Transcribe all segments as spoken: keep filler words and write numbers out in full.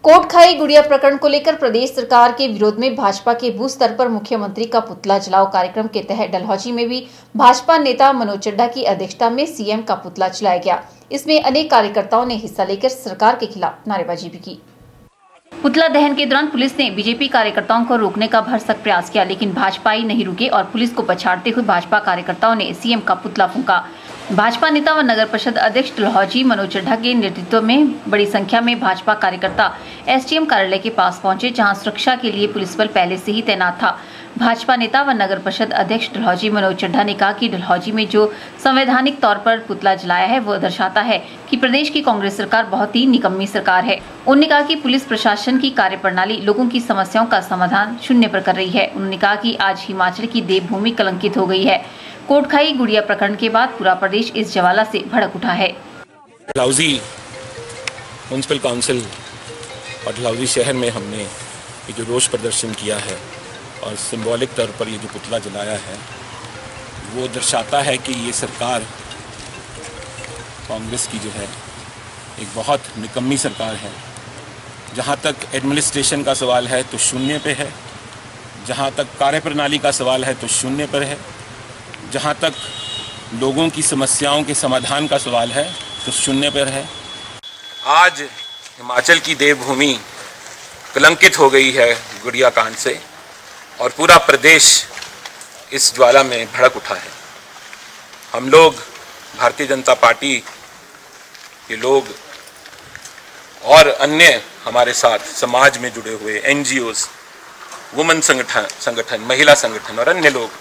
कोटखाई गुड़िया प्रकरण को लेकर प्रदेश सरकार के विरोध में भाजपा के बूथ स्तर पर मुख्यमंत्री का पुतला जलाओ कार्यक्रम के तहत डलहौजी में भी भाजपा नेता मनोज चड्ढा की अध्यक्षता में सीएम का पुतला जलाया गया। इसमें अनेक कार्यकर्ताओं ने हिस्सा लेकर सरकार के खिलाफ नारेबाजी भी की। पुतला दहन के दौरान पुलिस ने बीजेपी कार्यकर्ताओं को रोकने का भरसक प्रयास किया, लेकिन भाजपाई नहीं रुके और पुलिस को पछाड़ते हुए भाजपा कार्यकर्ताओं ने सीएम का पुतला फूंका। भाजपा नेता व नगर परिषद अध्यक्ष डलहौजी मनोज चड्ढा के नेतृत्व में बड़ी संख्या में भाजपा कार्यकर्ता एसडीएम कार्यालय के पास पहुंचे, जहां सुरक्षा के लिए पुलिस बल पहले से ही तैनात था। भाजपा नेता व नगर परिषद अध्यक्ष डलहौजी मनोज चड्ढा ने कहा कि डलहौजी में जो संवैधानिक तौर पर पुतला जलाया है वो दर्शाता है कि प्रदेश की कांग्रेस सरकार बहुत ही निकम्मी सरकार है। उन्होंने कहा कि पुलिस प्रशासन की कार्यप्रणाली लोगों की समस्याओं का समाधान शून्य पर कर रही है। उन्होंने कहा कि आज हिमाचल की देवभूमि कलंकित हो गई है। कोटखाई गुड़िया प्रकरण के बाद पूरा प्रदेश इस ज्वाला से भड़क उठा है। डलहौजी म्युनिसिपल काउंसिल और डलहौजी शहर में हमने ये जो रोष प्रदर्शन किया है और सिंबॉलिक तौर पर ये जो पुतला जलाया है वो दर्शाता है कि ये सरकार कांग्रेस की जो है एक बहुत निकम्मी सरकार है। जहाँ तक एडमिनिस्ट्रेशन का सवाल है तो शून्य पे है, जहाँ तक कार्यप्रणाली का सवाल है तो शून्य पर है, जहाँ तक लोगों की समस्याओं के समाधान का सवाल है तो शून्य पर है। आज हिमाचल की देवभूमि कलंकित हो गई है गुड़िया कांड से और पूरा प्रदेश इस ज्वाला में भड़क उठा है। हम लोग भारतीय जनता पार्टी के लोग और अन्य हमारे साथ समाज में जुड़े हुए एनजीओज, वुमेन संगठन संगठन महिला संगठन और अन्य लोग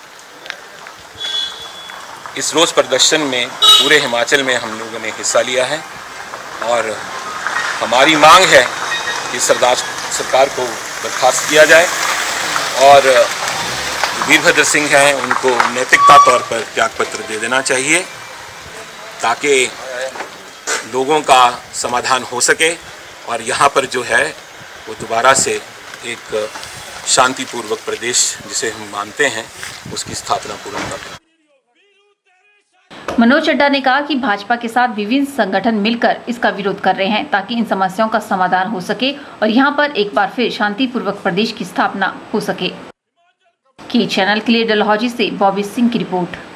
इस रोष प्रदर्शन में पूरे हिमाचल में हम लोगों ने हिस्सा लिया है और हमारी मांग है कि सरदार सरकार को बर्खास्त किया जाए और वीरभद्र सिंह हैं उनको नैतिकता तौर पर त्यागपत्र दे देना चाहिए ताकि लोगों का समाधान हो सके और यहाँ पर जो है वो दोबारा से एक शांतिपूर्वक प्रदेश जिसे हम मानते हैं उसकी स्थापना पूर्ण करें। मनोज चड्ढा ने कहा कि भाजपा के साथ विभिन्न संगठन मिलकर इसका विरोध कर रहे हैं ताकि इन समस्याओं का समाधान हो सके और यहां पर एक बार फिर शांतिपूर्वक प्रदेश की स्थापना हो सके। की चैनल के लिए डलहौजी से बॉबी सिंह की रिपोर्ट।